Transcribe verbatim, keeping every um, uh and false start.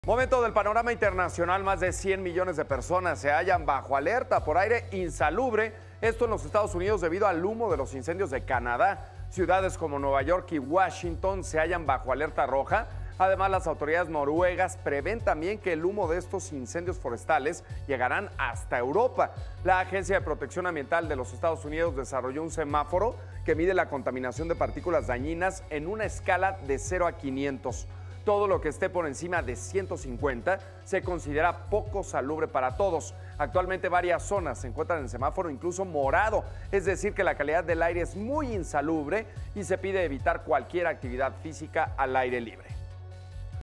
Momento del panorama internacional, más de cien millones de personas se hallan bajo alerta por aire insalubre, esto en los Estados Unidos debido al humo de los incendios de Canadá. Ciudades como Nueva York y Washington se hallan bajo alerta roja. Además, las autoridades noruegas prevén también que el humo de estos incendios forestales llegarán hasta Europa. La Agencia de Protección Ambiental de los Estados Unidos desarrolló un semáforo que mide la contaminación de partículas dañinas en una escala de cero a quinientos. Todo lo que esté por encima de ciento cincuenta se considera poco salubre para todos. Actualmente varias zonas se encuentran en semáforo incluso morado, es decir que la calidad del aire es muy insalubre y se pide evitar cualquier actividad física al aire libre.